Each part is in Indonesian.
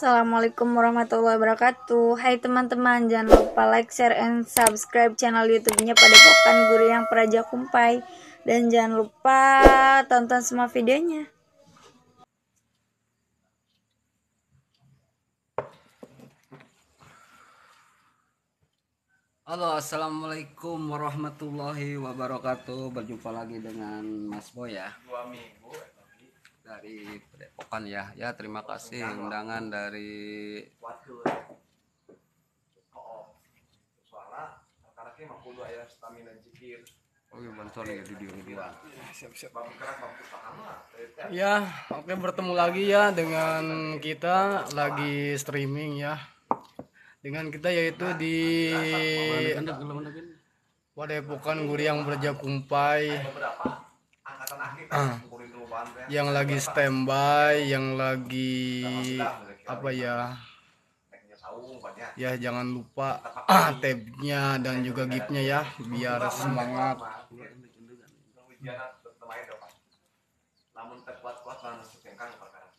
Assalamualaikum warahmatullahi wabarakatuh. Hai teman-teman, jangan lupa like, share, and subscribe channel YouTube-nya Padepokan Guru yang Praja Kumpai. Dan jangan lupa tonton semua videonya. Halo, assalamualaikum warahmatullahi wabarakatuh. Berjumpa lagi dengan Mas Boy ya. 2 minggu Dari Padepokan ya. Ya, terima kasih undangan dari suara karena mah kudu aya stamina zikir. Oh iya, bantuan ya di dia. Siap-siap. Bab gerak bab pahama. Ya, oke, bertemu lagi ya dengan kita lagi streaming ya. Dengan kita yaitu di Padepokan Guru yang Praja Kumpai. Beberapa angkatan akhir kuring duluan teh. Yang lagi standby, yang lagi apa ya? Teknya saung banyak. Ya jangan lupa tabnya dan juga giftnya ya biar semangat. Ujian termain dapat. Namun terkuat-kuat lan sukengkang perkara.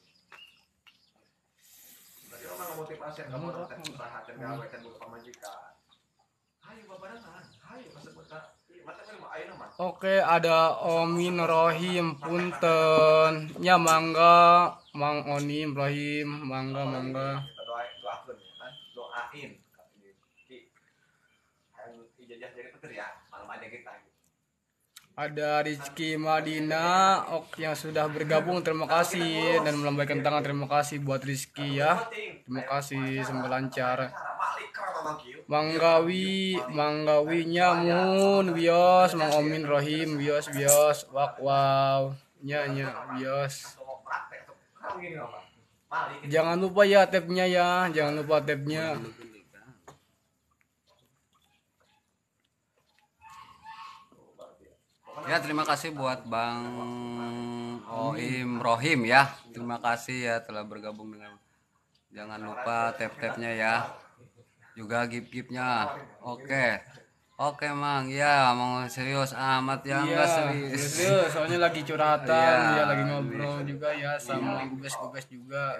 Tadi orang motivasi kamu teh usaha dan gawe can buka pamajikan. Hayu babarangan, hayu kasebut ka. Mata kan mah ayeuna mah. Oke, ada Omin Rohim punten. Ya mangga, Mang Onim Rohim, mangga. Kita doakeun ya kan. Doain ki. Hayang ijazah jadi petir ya, malam aja kita. Ada Rizky Madina yang sudah bergabung, terima kasih, dan melambaikan tangan, terima kasih buat Rizky ya, terima kasih, semoga lancar. Manggawinya Mun Bios, Mang Omin Rohim Bios wow nya Bios. Jangan lupa ya tabnya ya, jangan lupa tabnya. Ya, terima kasih buat Bang Oim Rohim ya. Terima kasih ya telah bergabung dengan. Jangan lupa tab-tabnya ya. Juga gift-giftnya. Oke Mang, ya mau serius amat ya, enggak serius. Serius, soalnya lagi curhatan, Iya. ya lagi ngobrol juga ya sama gubes juga.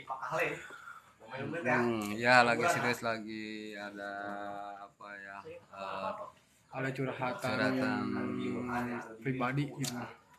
Ya lagi serius lagi ada apa ya? Ada curhatan pribadi gitu.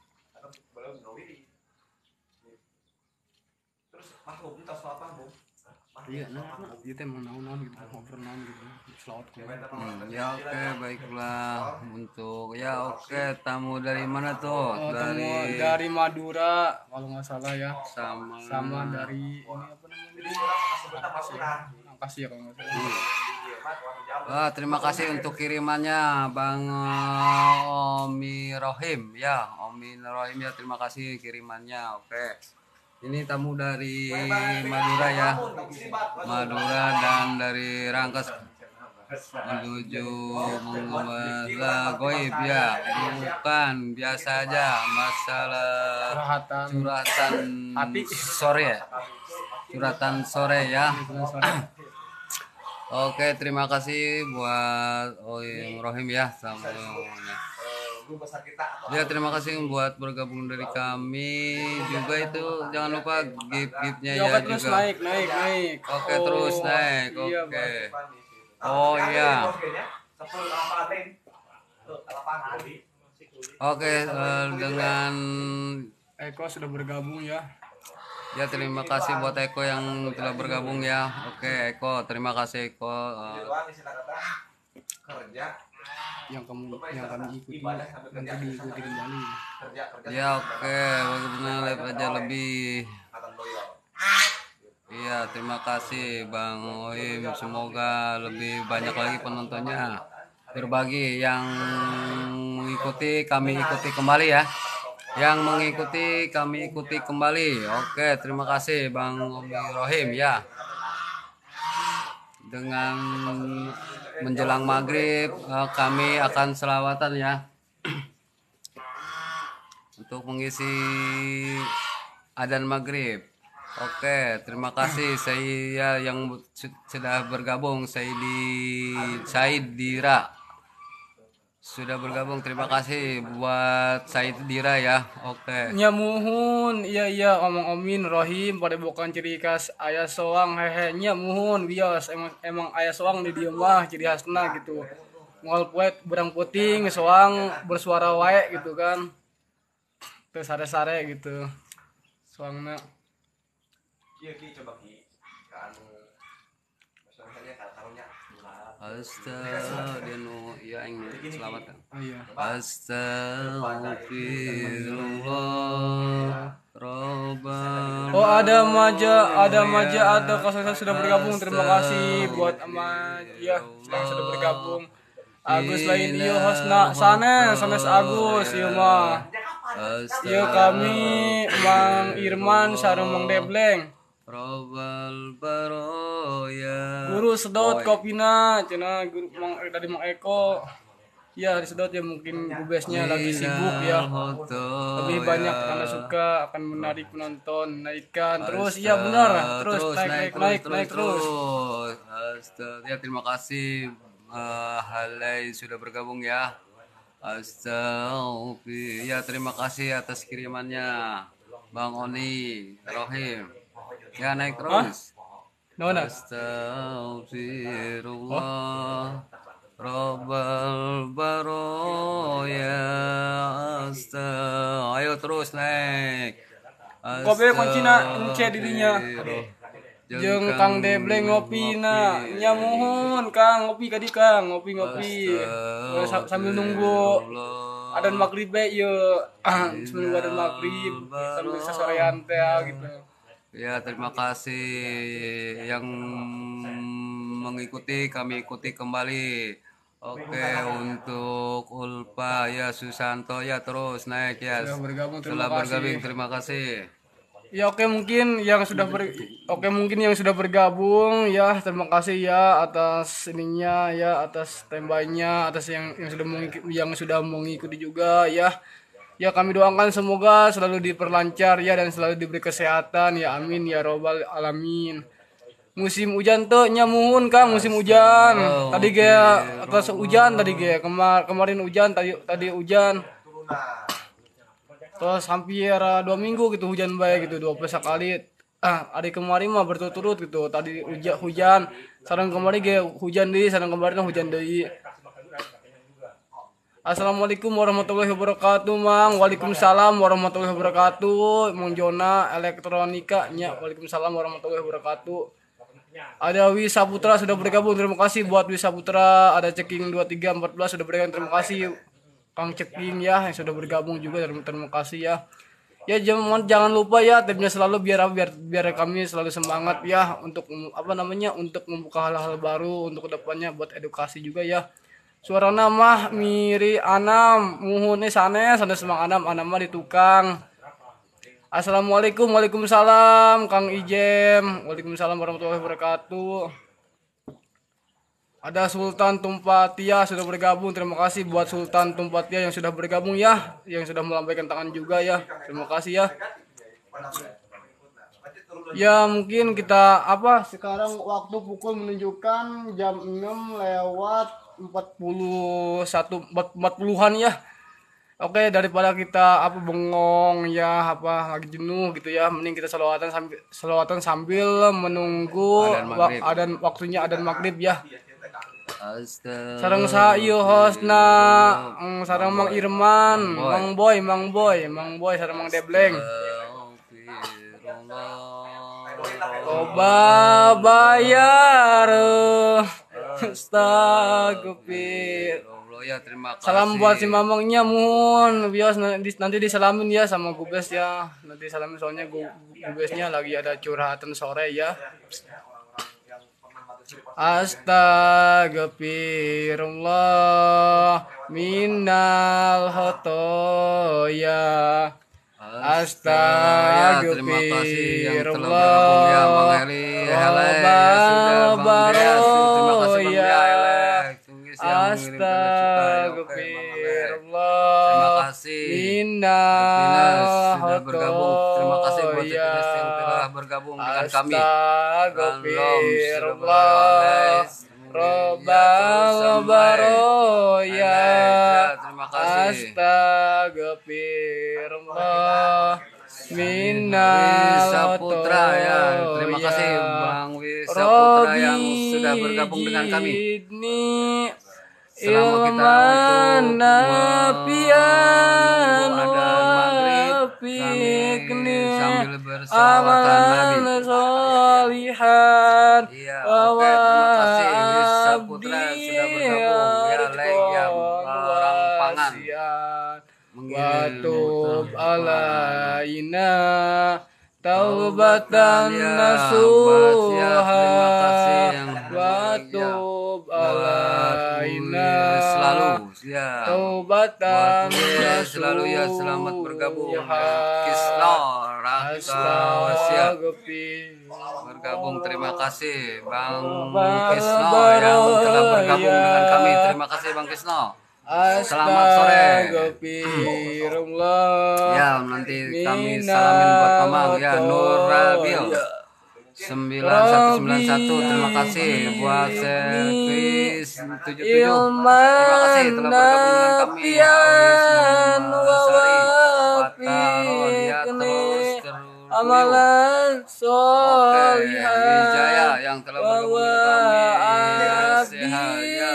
Terus makhluk entah soal apa, Bu? Iya, kita emang naon gitu, ngobrol gitu, selaut Ya oke, baiklah untuk ya oke, tamu dari mana tuh? dari Madura kalau nggak salah ya, sama sama dari ini apa namanya, Angkasi ya kalau nggak salah. Wah, terima kasih untuk kirimannya Bang Omi Rohim ya, Omi Rohim ya, terima kasih kirimannya. Oke. Ini tamu dari Madura ya. Madura dan dari Rangkas menuju Mengembara Goib ya. Bukan biasa aja masalah curhatan hati sore ya. Curhatan sore ya. Oke, terima kasih buat Oim Rohim ya sama ya, terima kasih buat bergabung dari kami juga. Itu jangan lupa gift-giftnya ya terus juga. naik. Oke, terus naik. Iya, Oke. Oh iya. Oke, dengan Eko sudah bergabung ya. ya terima kasih buat Eko yang telah bergabung ya. Oke, Eko, terima kasih Eko. Yang kami ikuti nanti diikuti kembali. Ya oke, bagaimana live aja lebih. Iya, terima kasih Bang Oim. Semoga lebih banyak lagi penontonnya. Berbagi yang mengikuti, kami ikuti kembali ya. Yang mengikuti, kami ikuti kembali. Oke, terima kasih Bang Omi Rohim ya. Dengan menjelang maghrib kami akan selawatan ya. Untuk mengisi adzan maghrib. Oke, terima kasih saya yang sudah bergabung, Said Dira. sudah bergabung. Terima kasih buat Said Dira ya. Oke. Nya muhun, iya omong Omin Rohim pada bukan ciri khas ayah soang hehe nya muhun bios emang ayah soang di dieu mah ciri khasna gitu. Ngol poet berang puting soang bersuara wae gitu kan. Terus sare-sare gitu. Soangna Iya Ki coba Ki kan maksudnya karunya Astaga, dia nu ya yang selamat kan. oh iya. Astagfirullah Robbal. Oh ada Maja ada Kosan sudah bergabung. Terima kasih buat Maja yang sudah bergabung. Agus lain ieu hosna sanes Agus ieu mah. Ieu kami Mang Irman sareng Mang Debleng. Robbal baroya. Guru sedot kopina cenah guru Mang tadi Mang Eko. Ya disedot ya mungkin gubesnya lagi sibuk ya. Lebih banyak karena suka akan menarik penonton naikkan terus ya benar terus naik terus. Astaga, ya terima kasih Halai sudah bergabung ya. Astagfirullah. Ya terima kasih atas kirimannya Bang Oni Rohim. Ya naik terus. Nona. Astagfirullah Robbal baroya. Ayo terus naik. Kobe kuncina ence dirinya. Jeung Kang Debleng ngopina. Nya muhun Kang ngopi ka di Kang, ngopi. Sambil nunggu adzan magrib ieu. Sambil nunggu adzan magrib sambil sasorean teh gitu. Ya terima kasih yang mengikuti, kami ikuti kembali. Oke untuk Ulpa ya Susanto ya terus naik ya. Sudah bergabung, Telah bergabung, terima kasih. Ya oke mungkin yang sudah bergabung ya terima kasih ya atas ininya ya atas tembaknya atas yang sudah mengikuti juga ya. Ya kami doakan semoga selalu diperlancar ya dan selalu diberi kesehatan ya amin ya robbal alamin. Musim hujan tuh nyamuhun Kang musim hujan. Tadi ge atas hujan tadi ge kemarin hujan tadi hujan. Terus hampir 2 minggu gitu hujan baik gitu 20 kali. Hari kemarin mah berturut-turut gitu. Tadi hujan, sareng kemarin ge hujan deui, sareng kemarin hujan deui. Assalamualaikum warahmatullahi wabarakatuh Mang. Waalaikumsalam warahmatullahi wabarakatuh. Mang Jona Elektronika nya. Waalaikumsalam warahmatullahi wabarakatuh. Ada Wisa Putra sudah bergabung. Terima kasih buat Wisa Putra. Ada Ceking 2314 sudah bergabung. Terima kasih Kang Ceking ya yang sudah bergabung juga. Terima kasih ya. Ya jangan lupa ya tipnya selalu biar kami selalu semangat ya untuk untuk membuka hal-hal baru untuk kedepannya buat edukasi juga ya. Suara nama miri anam muhune sanes Mang anam mah di tukang. Assalamualaikum waalaikumsalam Kang Ijem. Waalaikumsalam warahmatullahi wabarakatuh. Ada Sultan Tumpatia sudah bergabung. Terima kasih buat Sultan Tumpatia yang sudah bergabung ya, yang sudah melambaikan tangan juga ya. Terima kasih ya. Ya mungkin kita sekarang waktu pukul menunjukkan jam 6:41 ya. Oke daripada kita bengong ya lagi jenuh gitu ya, mending kita selawatan sambil menunggu waktunya adzan maghrib ya. Sareng ieu hostna sareng Mang Irman, Mang Boy sareng Mang Debleng. Coba bayar astagfir. Ya, terima kasih. Salam buat si Mamangnya mun bios nanti disalamin ya sama Gubes ya. Nanti salamin soalnya Gubesnya lagi ada curhatan sore ya. Astagfirullah minal khotoya. Astagfirullah Astagfirullah. Sudah bergabung. Terima kasih buat yang telah bergabung dengan kami. Astagfirullah Robbal baroya. Astagfirullah minal Wisaputra ya. Terima kasih Bang Wisaputra yang sudah bergabung dengan kami. Selama kita untuk nafian menunggu adzan maghrib, kami sambil berselawatan Nabi. Solihan Iya, oke, terima kasih Wisaputra sudah bergabung. Ya, ya, orang pangan mengirim Watub alaina taubatan nasuha Watub alaina selalu ya. taubatan Selalu ya, selamat bergabung. Kisno Raka bergabung. Terima kasih Bang Kisno yang telah bergabung dengan kami. Terima kasih Bang Kisno. Selamat sore. Ya, nanti kami salamin buat Mamang ya. Nur Rabil 9191. Terima kasih buat Servis 77. Terima kasih telah bergabung dengan kami. Amalan solihah Wijaya yang telah bergabung dengan kami. Sehat ya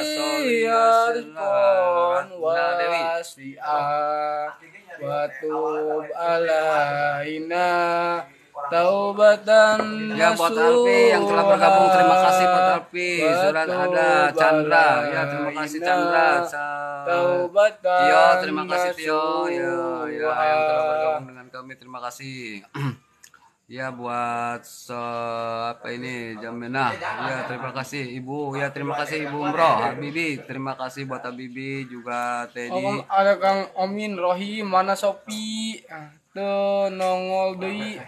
Dewi. Watub alaina taubatan Ya buat Alpi yang telah bergabung, terima kasih buat Alpi. Sudah ada Chandra, ya terima kasih Chandra. Tio, terima kasih Tio, ya yang telah bergabung dengan kami, terima kasih. Ya buat apa ini Jamena, ya terima kasih Ibu, ya terima kasih Ibu Umroh, Habibi, terima kasih buat Habibi juga Teddy. Ada Kang Omin Rohim, mana Sopi, tuh nongol deui.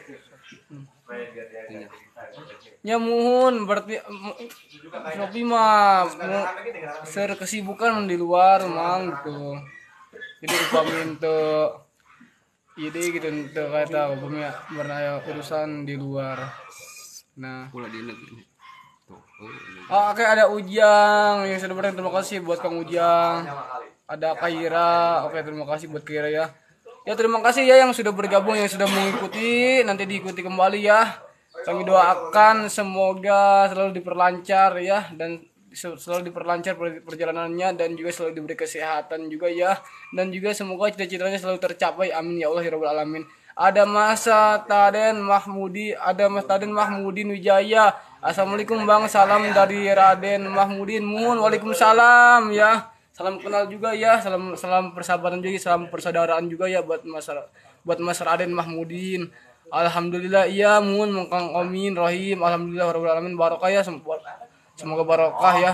Ya muhun berarti Sopi mah ser kesibukan di luar mang gitu. Jadi upamin tuh ide gitu tuh kata umpamanya pernah urusan di luar. Nah, Pula di negeri. oke ada Ujang yang sudah bergabung, terima kasih buat Kang Ujang. Ada Kaira, oke terima kasih buat Kaira ya. Ya terima kasih ya yang sudah bergabung, yang sudah mengikuti, nanti diikuti kembali ya. Kami doakan semoga selalu diperlancar ya, dan selalu diperlancar perjalanannya, dan juga selalu diberi kesehatan juga ya, dan juga semoga cita-citanya selalu tercapai, amin ya Allah ya rabbal alamin. Ada Mas Taden Mahmudin Wijaya. Assalamualaikum Bang, salam dari Raden Mahmudin. Mohon waalaikumsalam ya. Salam kenal juga ya, salam persahabatan juga, salam persaudaraan juga ya buat Mas Raden Mahmudin. Alhamdulillah iya mohon Kang Omin Rohim, alhamdulillah rabbil alamin, barokah ya, semoga barokah ya.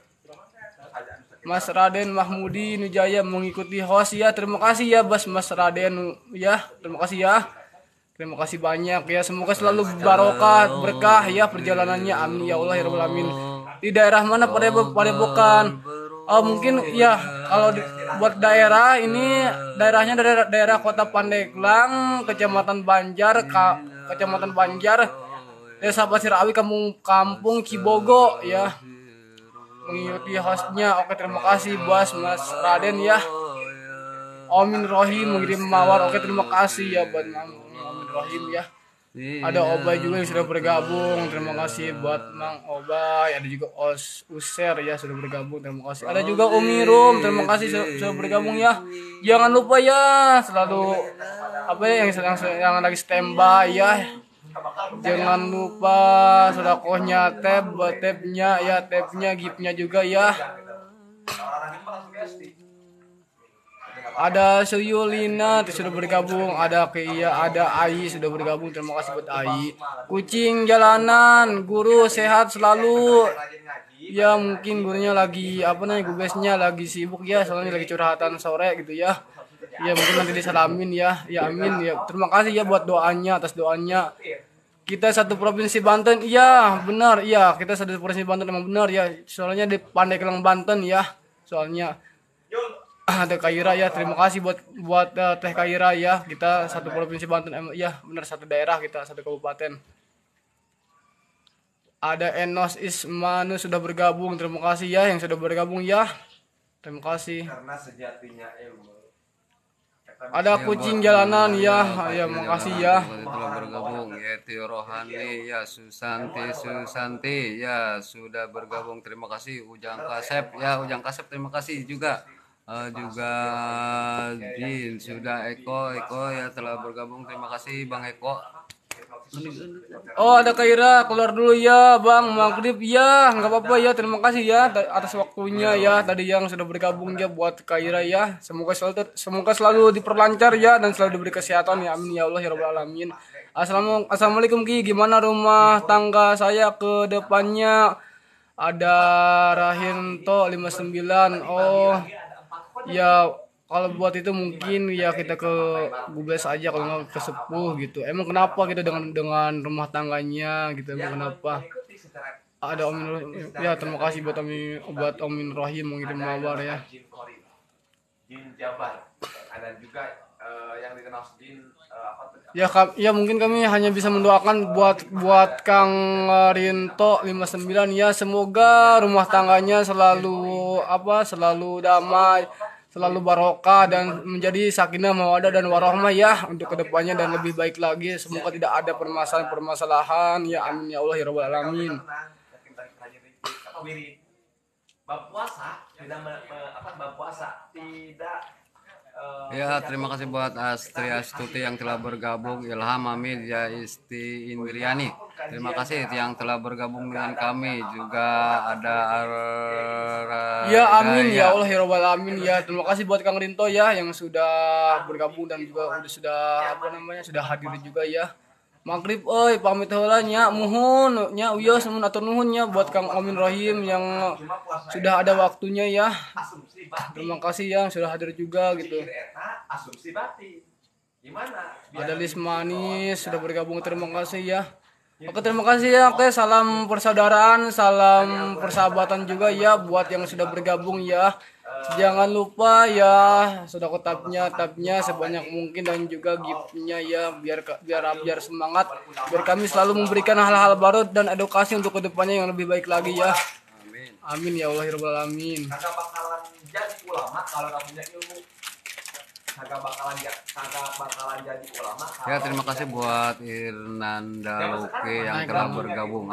Mas Raden Mahmudin Wijaya mengikuti host ya, terima kasih ya Mas Raden ya, terima kasih ya. Terima kasih banyak ya, semoga selalu barokah berkah ya perjalanannya, amin ya Allah ya rabbal alamin. Di daerah mana Padepokan? Oh mungkin ya kalau buat daerah ini daerahnya daerah Kota Pandeglang, Kecamatan Banjar, Desa Pasir Awi, Kampung Cibogo ya. Mengikuti hostnya. Oke terima kasih Mas Raden ya. Omin Rohim mengirim mawar. Oke terima kasih ya buat Omin Rohim ya. Ada Obay juga yang sudah bergabung, terima kasih buat Mang Obay. Ada juga User ya sudah bergabung, terima kasih. Ada juga Umirum, terima kasih sudah bergabung ya. Jangan lupa ya selalu apa ya yang lagi standby ya. Jangan lupa sedekahnya tabnya gipnya juga ya. Ada Suyulina sudah bergabung, ada Kia, ada Ai sudah bergabung, terima kasih buat Ai. Kucing jalanan, guru sehat selalu. Ya mungkin gurunya lagi gugasnya lagi sibuk ya, soalnya lagi curhatan sore gitu ya. Ya mungkin nanti disalamin ya. Ya amin ya. Terima kasih ya buat doanya, atas doanya. Kita satu provinsi Banten, iya benar, iya kita satu provinsi Banten emang benar ya. Soalnya di Pandeglang Banten ya, soalnya. Teh Kaira ya, terima kasih buat Teh Kaira ya. Kita satu provinsi Banten, ya benar satu daerah, kita satu kabupaten. Ada Enos Ismanu sudah bergabung, terima kasih ya yang sudah bergabung ya. Terima kasih. Karena sejatinya ilmu. Ada kucing jalanan ya, ya makasih ya. Telah bergabung Yeti Rohani ya, Susanti ya sudah bergabung, terima kasih. Ujang Kasep ya, Ujang Kasep terima kasih juga. Juga Jin sudah, Eko ya telah bergabung, terima kasih Bang Eko. Oh ada Kaira, keluar dulu ya Bang, maghrib ya, nggak apa-apa ya, terima kasih ya atas waktunya ya tadi yang sudah bergabung ya buat Kaira ya, semoga selalu diperlancar ya dan selalu diberi kesehatan ya, amin ya Allah ya rabbal alamin. Assalamualaikum Ki, gimana rumah tangga saya ke depannya? Ada Rahinto 59. Oh ya, kalau buat itu mungkin ya kita ke Gubles aja, kalau nggak ke Sepuh gitu. Emang kenapa gitu dengan rumah tangganya gitu, emang kenapa? Ada Omin ya, terima kasih buat Omin Rohim mengirim mawar ya. Jin Jabar. Ada juga yang dikenal Jin Ya, ya mungkin kami hanya bisa mendoakan buat Kang Rinto 59 ya, semoga rumah tangganya selalu damai, selalu barokah dan menjadi sakinah mawaddah dan warahmah ya untuk kedepannya dan lebih baik lagi. Semoga tidak ada permasalahan ya, amin ya Allah ya rabbal alamin. Bab puasa tidak Ya, terima kasih buat Astri Astuti yang telah bergabung, Ilham Hamid ya, Isti Indriani. Terima kasih yang telah bergabung dengan kami. Juga ada Ya amin ya Allah ya rabbal alamin ya. Terima kasih buat Kang Rinto ya yang sudah bergabung dan juga sudah hadir juga ya. Maghrib pamit heula nya, muhun nya uyos mun atur nuhun nya buat Kang Omin Rohim yang sudah ada waktunya ya. Terima kasih yang sudah hadir juga gitu. Ada Lis Manis sudah bergabung, terima kasih ya. Oke, terima kasih ya. Oke, salam persaudaraan, salam persahabatan juga ya buat yang sudah bergabung ya. Jangan lupa ya sedekah tapnya sebanyak mungkin dan juga giftnya ya, biar semangat, biar kami selalu memberikan hal-hal baru dan edukasi untuk kedepannya yang lebih baik lagi ya. Amin ya Allah ya rabbal alamin. Kagak bakalan jadi ulama kalau nggak punya ilmu. Kagak bakalan jadi ulama. Ya, terima kasih buat Irnanda Luki yang telah bergabung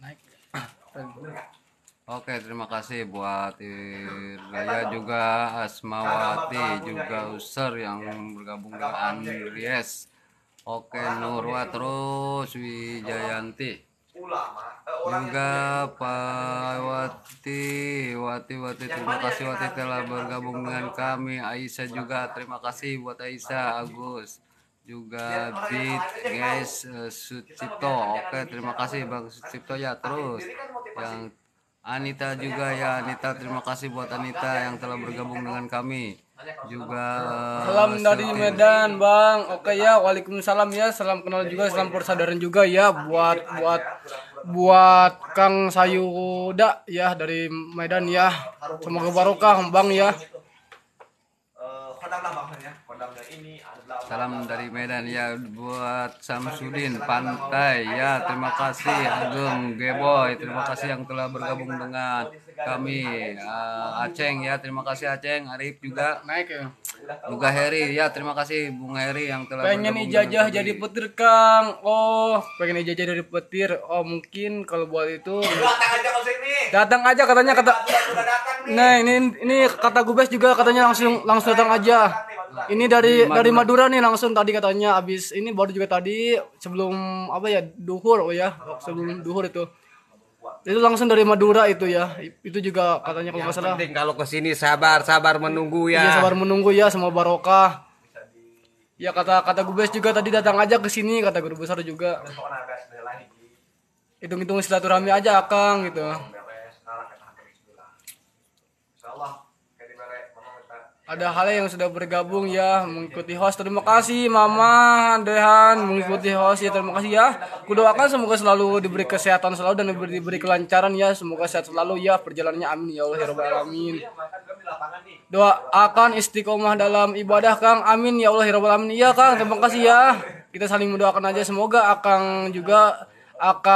Oke, terima kasih buat Irlaya juga, Asmawati juga, User yang bergabung dengan Andries. Oke, Nurwa terus Wijayanti. Juga Pak Wati, terima kasih Wati telah bergabung dengan kami. Aisyah juga, terima kasih buat Aisyah, Agus. Juga Beat guys, Sucipto. Oke, terima kasih Bang Sucipto ya. Terus yang Anita juga ya, Anita terima kasih buat Anita yang telah bergabung dengan kami. Juga salam dari Medan Bang. Oke ya, waalaikumsalam ya, salam kenal juga, salam persaudaraan juga ya buat Kang Sayuda ya dari Medan ya. Semoga barokah Bang ya. Salam dari Medan ya buat Samsudin Pantai ya, terima kasih. Ageng Geboy terima kasih yang telah bergabung dengan kami. Aceng ya, terima kasih Aceng. Arif juga Naik ya. juga Heri ya, terima kasih Bung Heri yang telah pengen bergabung ijazah dengan jadi kami. petir Kang. Oh pengen ijazah dari petir. Oh mungkin kalau buat itu datang aja katanya, nah ini kata Gubes juga katanya langsung datang aja. Ini dari Madura nih langsung tadi katanya, abis ini baru juga tadi sebelum duhur sebelum duhur itu langsung dari Madura itu ya, itu juga katanya kalau nggak salah. Penting kalau kesini sabar menunggu ya. Iya sabar menunggu ya, semua barokah. Ya kata Gubes juga tadi datang aja ke sini, kata guru besar juga. Hitung-hitung silaturahmi aja Akang gitu. Ada hal yang sudah bergabung ya mengikuti host. Terima kasih Mama Dehan mengikuti host ya, terima kasih ya. Kudoakan semoga selalu diberi kesehatan selalu dan diberi kelancaran ya, semoga sehat selalu ya perjalanannya, amin ya Allah ya rabbal alamin. Doakan istiqomah dalam ibadah Kang, amin ya Allah ya rabbal alamin. Iya Kang, terima kasih ya. Kita saling mendoakan aja, semoga Akang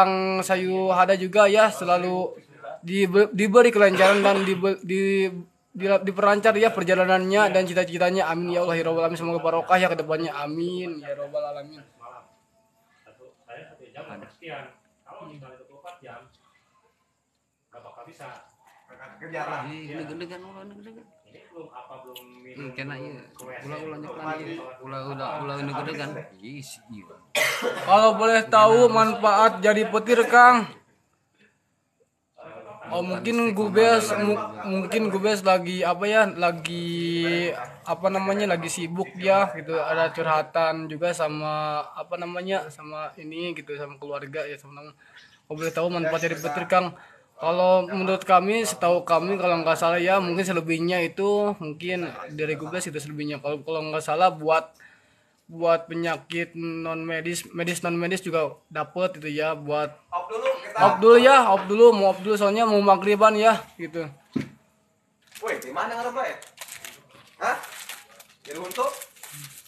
Sayu Hada juga ya selalu diberi kelancaran dan diperlancar ya perjalanannya dan cita-citanya. Amin ya Allah ya Rabbal alamin. Semoga barokah ya ke depannya. Amin ya Rabbal alamin. Kejar lah. Ini gede kan ulah ini gede kan. Kena iya. Ulah nyeklan ulah ini gede kan. Yes, iya. Kalau boleh tahu manfaat jadi petir Kang. Oh mungkin Gubes lagi apa ya, lagi apa namanya, lagi sibuk ya gitu, ada curhatan juga sama apa namanya, sama ini gitu, sama keluarga ya, sama kalau boleh tahu manfaat dari petir Kang. Kalau menurut kami, setahu kami kalau nggak salah ya, mungkin selebihnya itu mungkin dari Gubes itu selebihnya. Kalau nggak salah buat penyakit non medis non medis juga dapat itu ya, buat Off dulu kita. off dulu soalnya mau maghriban ya gitu. Woi, di mana ngarep bae? Hah? Jadi untuk